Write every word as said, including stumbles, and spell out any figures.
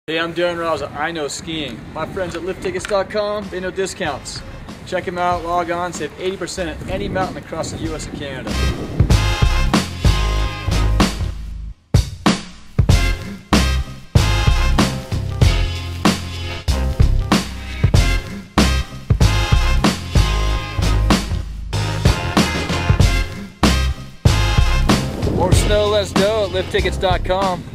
Hey, I'm Darren Rouse at I Know Skiing. My friends at lift tickets dot com, they know discounts. Check them out, log on, save eighty percent at any mountain across the U S and Canada. More snow, less dough at lift tickets dot com.